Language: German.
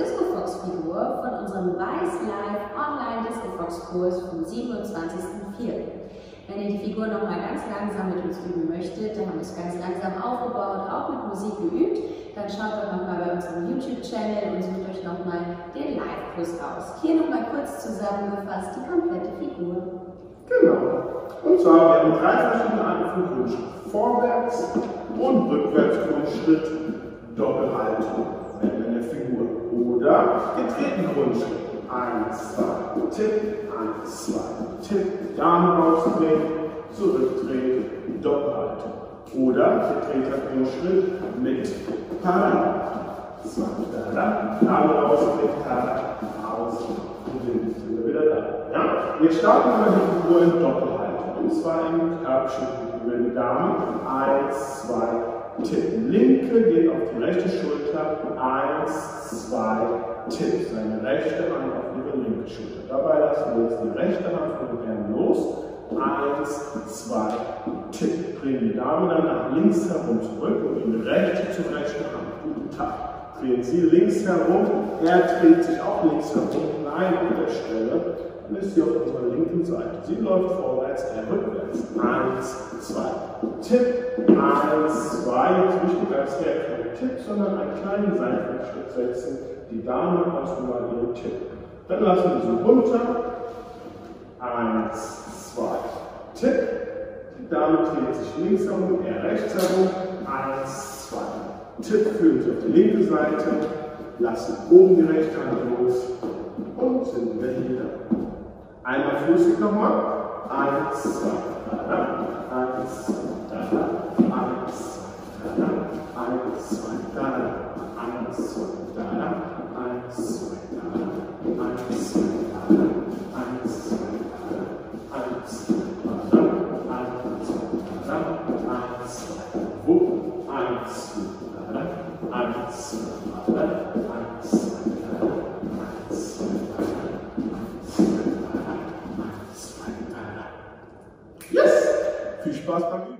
Discofox-Figur von unserem Weiss Live Online Discofox-Kurs vom 27.04. Wenn ihr die Figur noch mal ganz langsam mit uns üben möchtet, dann haben wir es ganz langsam aufgebaut, auch mit Musik geübt, dann schaut doch noch mal bei unserem YouTube-Channel und sucht euch noch mal den Live-Kurs aus. Hier noch mal kurz zusammengefasst die komplette Figur. Genau. Und zwar, wir haben 3 verschiedene Arten von Grundschritt. Vorwärts- und Rückwärtsgrundschritt, Doppelhaltung in der Figur. Oder getreten Grundschritt. 1, 2, Tipp, 1, 2, Tipp, Daumen rausdrehen, zurückdrehen, Doppelhaltung. Oder getreter Grundschritt mit Parallel. 2, Daumen rausdrehen, Parallel, ausdrehen. Sind wir wieder da. Ja? Wir starten mal die Figur in Doppelhaltung. Und zwar im Körbchen über die Daumen. 1, 2, Tipp. Linke geht auf die rechte Schulter. 1, 2, Tipp. Seine rechte Hand auf ihre linke Schulter. Dabei lassen wir jetzt die rechte Hand von den Händen los. 1, 2, Tipp. Drehen die Daumen dann nach links herum zurück und die rechte zur rechten Hand. Guten Tag. Drehen Sie links herum. Er dreht sich auch links herum. Nein, an der Stelle. Dann ist sie auf unserer linken Seite. Sie läuft vorwärts, er rückwärts. 1, 2, Tipp. 1, 2. Jetzt wichtig als kein Tipp, sondern einen kleinen Seitenschritt setzen. Die Dame lassen mal ihren Tipp. Dann lassen wir sie runter. 1, 2, Tipp. Die Dame dreht sich links herum, er rechts herum. 1, 2. Tipp, führen Sie auf die linke Seite. Lassen oben die rechte Hand los. Und sind wir wieder. Einmal flüssig nochmal. 1, 2, 1, 2, 1, 2, 1, 2, 1, 2, Yes! Viel Spaß beim Üben!